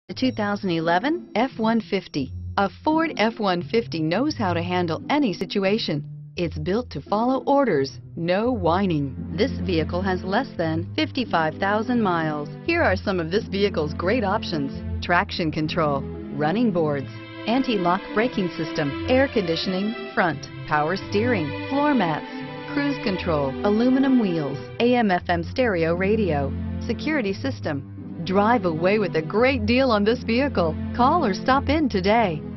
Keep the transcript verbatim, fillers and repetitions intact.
The two thousand eleven F one fifty. A Ford F one fifty knows how to handle any situation. It's built to follow orders, no whining. This vehicle has less than fifty-five thousand miles. Here are some of this vehicle's great options: traction control, running boards, anti-lock braking system, air conditioning, front, power steering, floor mats, cruise control, aluminum wheels, A M F M stereo radio, security system. Drive away with a great deal on this vehicle. Call or stop in today.